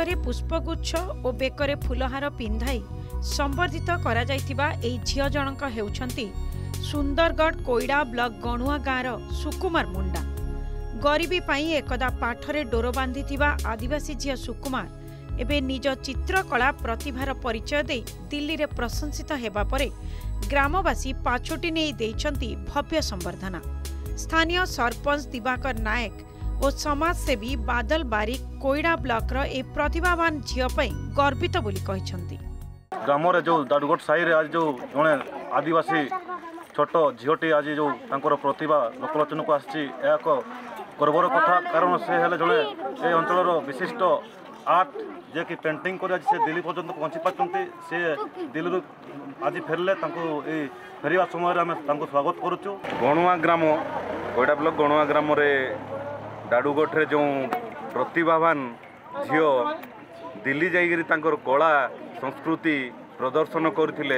नाकरे पुष्पगुच्छ और बेकरे फुलहार पिंधाई संबर्धित करा जायतिबा एई झियो जनक हेउछंती सुंदरगढ़ कोईडा ब्लॉक गणुआ गाँव सुकुमार मुंडा। गरीबी पाई एकदा पाठरे डोर बांधिथिबा आदिवासी झियो सुकुमार एबे निज चित्रकला प्रतिभार परिचय दे दिल्ली रे प्रशंसित हेबा परे ग्रामवासी पाछोटी नै देइछंती भव्य संबर्धना। स्थानीय सरपंच दिवाकर नायक और समाजसेवी बादल बारिक कोईडा ब्लॉक ए प्रतिभावान झियो पई गर्वित बोली कहिसंती। ग्राम रे जो दाडुगोट साई रे आज जो जने आदिवासी छोट झीटी आज जो तांकर प्रतिभा लोकलोचन को आसी एक गर्वर कथा, कारण से हेले जने ए अंचल विशिष्ट आर्ट जे कि पेंटिंग कर से दिल्ली पर्यंत पहुँची पार्टी से दिल्ली आज फेरले फेरवा समय आम स्वागत करुचु। गणुआ ग्राम कोईडा ब्लॉक गणुआ ग्राम रे दाडुगोटे जो प्रतिभावान झील दिल्ली जाइए कला संस्कृति प्रदर्शन करथिले।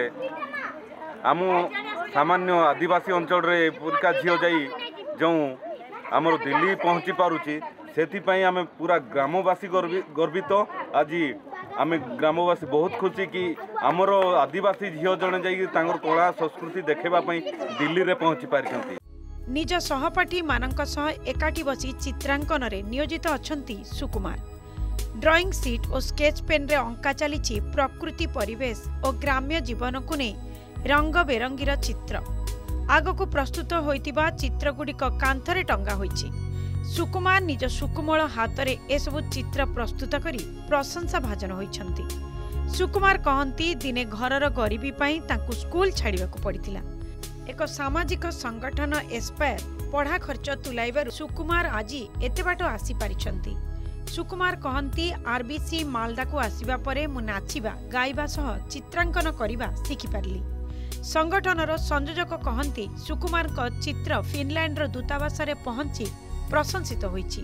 आम सामान्य आदिवासी अंचल रे पुरका झील जाई जो आमर दिल्ली पहुँची पारुची से आम पूरा ग्रामवासी गर्वित। आज आम ग्रामवासी बहुत खुशी कि आमर आदिवासी झील जड़े जाइए कला संस्कृति देखेबाई दिल्ली रे पहुँची पारिछंती। निज सहपाठी मानक सह एकाठी बसी चित्रांकन रे नियोजित अछंती सुकुमार। ड्राइंग सीट और स्केच पेन रे अंका चली प्रकृति परिवेश और ग्राम्य जीवन को नहीं रंग बेरंगीर चित्र। आगको प्रस्तुत होइतिबा चित्रगुड़िक कांथरे टंगा होइछि। सुकुमार निज सुकुमल हातरे एसबु चित्र प्रस्तुत करी प्रशंसा भाजन होइछंती। सुकुमार कहंती दिने घरर गरीबी पाई तांकु स्कूल छाड़िबाकु पड़िथिला। एक सामाजिक संगठन एस्पायर पढ़ा खर्च तुलाइबारु सुकुमार आजी एते बाटो आसी पारिछंती। सुकुमार कहंती आरबीसी मालदा को आसीबा परे मु नाचिबा गाइबा सह चित्रांकन करिबा सिखि पारली। संगठनर संयोजक कहंती सुकुमार को चित्र फिनलैंड रो दूतावास रे पहुंची प्रशंसित होईछि।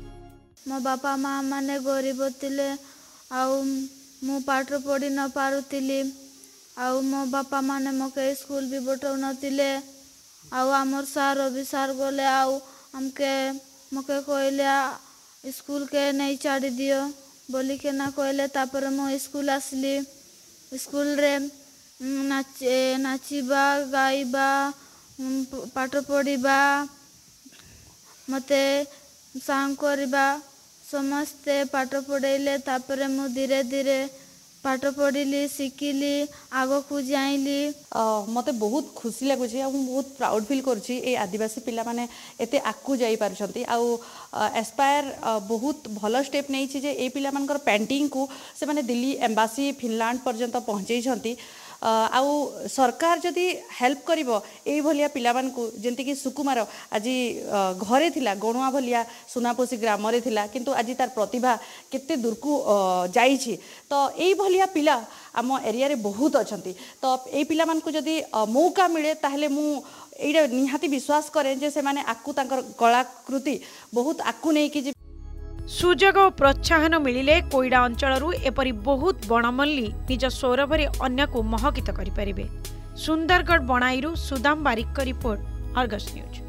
मो बापा माँ माने गरीब थिले आउ मु पाठ पढ़ी न पारुतिली आउ मो बापा माने मके स्कूल भी बटौ नथिले आउ हमर सार भी सार गले आउ हमके मके कहले स्कूल के नहीं छाड़ी दियो बोली के ना कहले। तापर मो स्कूल आसली स्कूल रे नाचिबा गाइबा पाठ पढ़िबा मते सांग करबा समस्ते पाठ पढ़ेले। तापर मु धीरे धीरे पाठ पढ़िली शिखिली आगो को जाइली। मते बहुत खुशी लगुच बहुत प्राउड फील करुँची ए आदिवासी पिला माने एते आकु जाई पारुछंती। आउ एस्पायर बहुत भल स्टेप नहीं जे ए पिला मानकर पेंटिंग को से माने दिल्ली एम्बासी फिनलैंड पर्यंत पहुँचई। आउ सरकार जदि हेल्प करिवो एई भलिया पिला मान को जेंति कि सुकुमार आज घरे थिला गणुआ भलिया सुनापोसी ग्राम रे थिला किंतु आज तार प्रतिभा केते दूर को जाइछि। तो एई भलिया पिला आम एरिया रे बहुत अछंती। तो एई पिला मान को जदि मौका मिले ताहले मु एइडा निहाती विश्वास करे जे से माने आकु तांकर कलाकृति बहुत आकु नै कि सुजोग और प्रोत्साहन मिलिले कोईडा अंचलरू एपरी बहुत बणमल्ली निज सौरभरे अन्य को महकित करिपारिबे। सुंदरगढ़ बणाईरू Sudam Barik report, Argus news.